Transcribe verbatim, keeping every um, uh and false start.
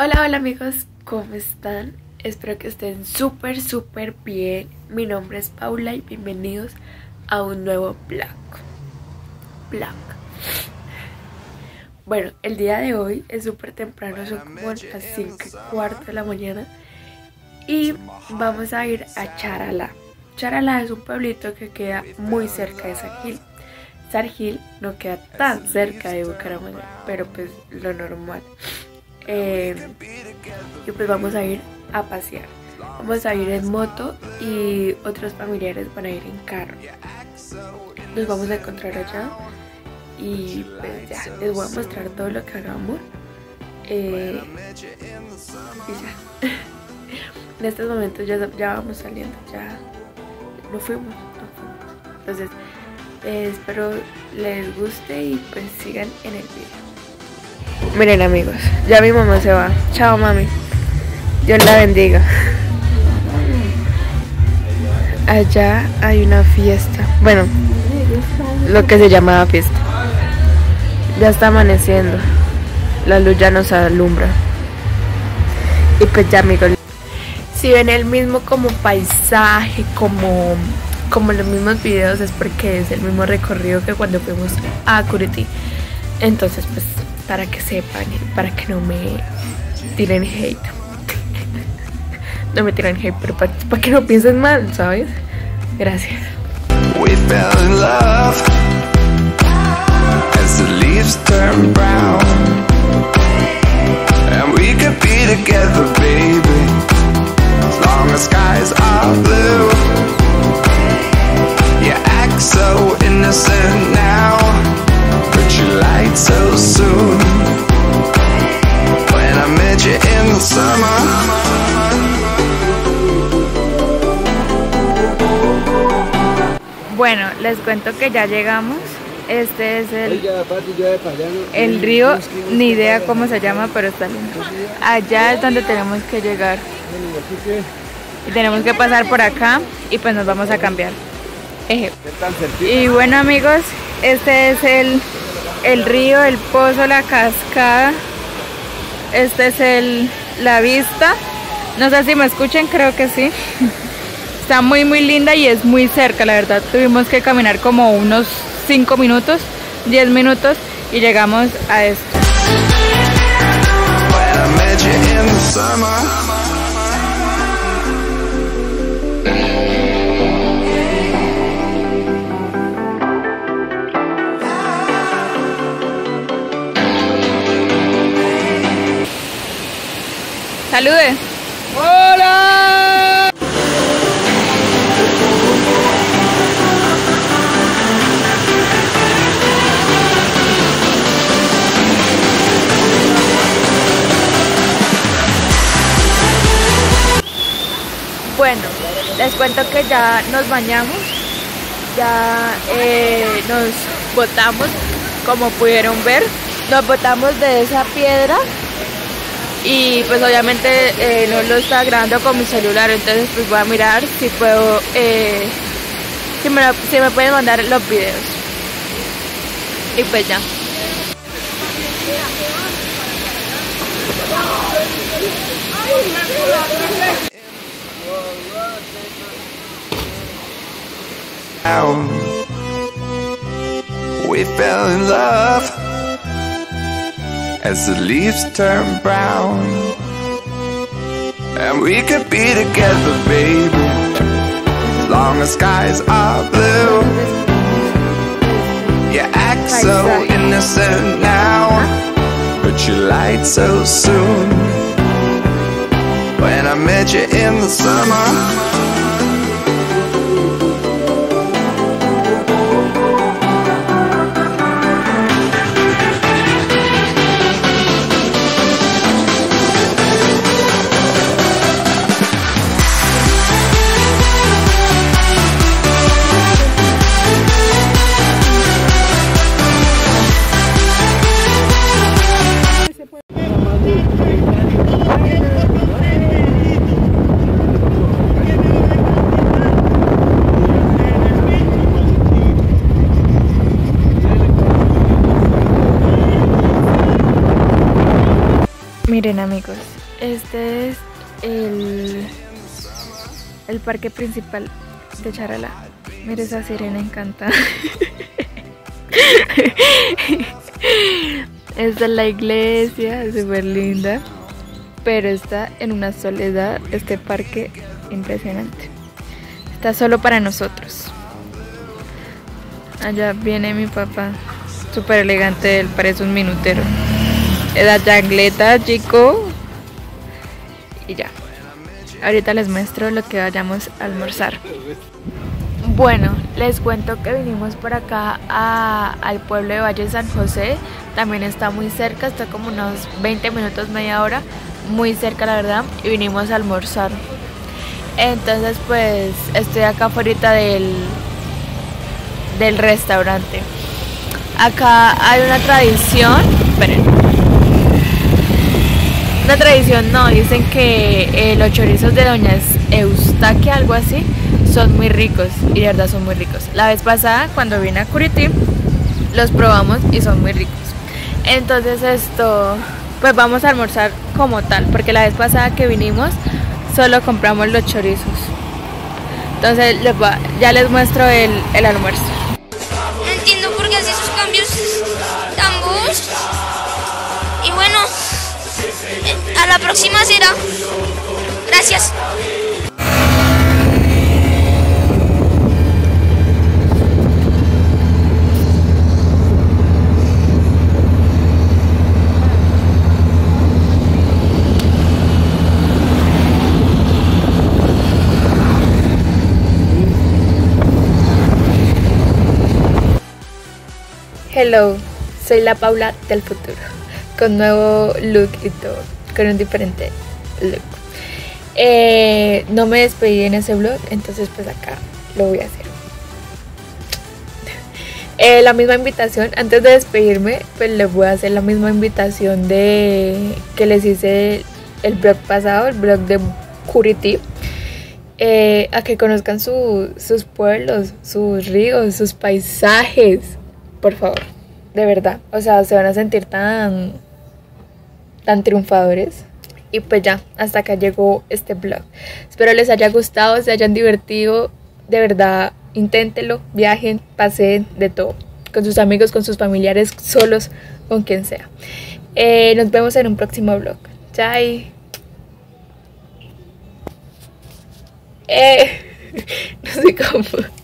Hola, hola amigos, ¿cómo están? Espero que estén súper, súper bien. Mi nombre es Paula y bienvenidos a un nuevo vlog. Vlog. Bueno, el día de hoy es súper temprano, son como las cinco y cuarto de la mañana. Y vamos a ir a Charalá. Charalá es un pueblito que queda muy cerca de Sargil. Sargil no queda tan cerca de Bucaramanga, pero pues lo normal. Eh, y pues vamos a ir a pasear. Vamos a ir en moto y otros familiares van a ir en carro. Nos vamos a encontrar allá y pues ya les voy a mostrar todo lo que hagamos. Eh, y ya. En estos momentos ya, ya vamos saliendo, ya no fuimos, no fuimos. Entonces eh, espero les guste y pues sigan en el video. Miren amigos, ya mi mamá se va. Chao mami, Dios la bendiga. Allá hay una fiesta, bueno, lo que se llamaba fiesta. Ya está amaneciendo, la luz ya nos alumbra. Y pues ya amigos, si ven el mismo como paisaje, como, como los mismos videos, es porque es el mismo recorrido que cuando fuimos a Curití. Entonces pues para que sepan, para que no me tiren hate. No me tiren hate, pero para, para que no piensen mal, ¿sabes? Gracias. We fell in love as the leaves turn brown, and we could be together, baby, as long as skies are blue. You act so innocent now, but you lied so soon. When I met you in the summer. Bueno, les cuento que ya llegamos. Este es el, el río, ni idea cómo se llama, pero está lindo. Allá es donde tenemos que llegar. Y tenemos que pasar por acá y pues nos vamos a cambiar. Eje. Y bueno amigos, este es el, el río, el pozo, la cascada. Este es el, la vista. No sé si me escuchen, creo que sí. Está muy muy linda y es muy cerca, la verdad. Tuvimos que caminar como unos cinco minutos, diez minutos y llegamos a esto. ¡Salude! ¡Hola! Bueno, les cuento que ya nos bañamos, ya eh, nos botamos, como pudieron ver, nos botamos de esa piedra y pues obviamente eh, no lo estaba grabando con mi celular, entonces pues voy a mirar si puedo, eh, si, me lo, si me pueden mandar los videos y pues ya. We fell in love as the leaves turn brown, and we could be together, baby, as long as skies are blue. You act so innocent now, but you lied so soon. When I met you in the summer. Miren amigos, este es el, el parque principal de Charalá. Miren esa sirena encantada. Esta es la iglesia, súper linda, pero está en una soledad este parque impresionante. Está solo para nosotros. Allá viene mi papá, súper elegante, él parece un minutero. La chancleta, chico. Y ya. Ahorita les muestro lo que vayamos a almorzar. Bueno, les cuento que vinimos por acá a, al pueblo de Valle San José. También está muy cerca, está como unos veinte minutos, media hora. Muy cerca la verdad. Y vinimos a almorzar. Entonces pues estoy acá afuera del, del restaurante. Acá hay una tradición. Esperen. Una tradición no, dicen que eh, los chorizos de doña Eustaquia, algo así, son muy ricos y de verdad son muy ricos. La vez pasada cuando vine a Curití los probamos y son muy ricos. Entonces esto, pues vamos a almorzar como tal, porque la vez pasada que vinimos solo compramos los chorizos. Entonces les va, ya les muestro el, el almuerzo. No entiendo por qué hace esos cambios tan bruscos. Y bueno, a la próxima será. Gracias. Hello, soy la Paula del futuro, con nuevo look y todo, con un diferente look. Eh, no me despedí en ese vlog, entonces pues acá lo voy a hacer. Eh, la misma invitación, antes de despedirme, pues les voy a hacer la misma invitación de que les hice el vlog pasado, el vlog de Curití. Eh, a que conozcan su, sus pueblos, sus ríos, sus paisajes. Por favor, de verdad, o sea, se van a sentir tan, tan triunfadores. Y pues ya, hasta acá llegó este vlog. Espero les haya gustado, se hayan divertido. De verdad, inténtenlo, viajen, paseen, de todo. Con sus amigos, con sus familiares, solos, con quien sea. Eh, nos vemos en un próximo vlog. Chai. Eh, no sé cómo.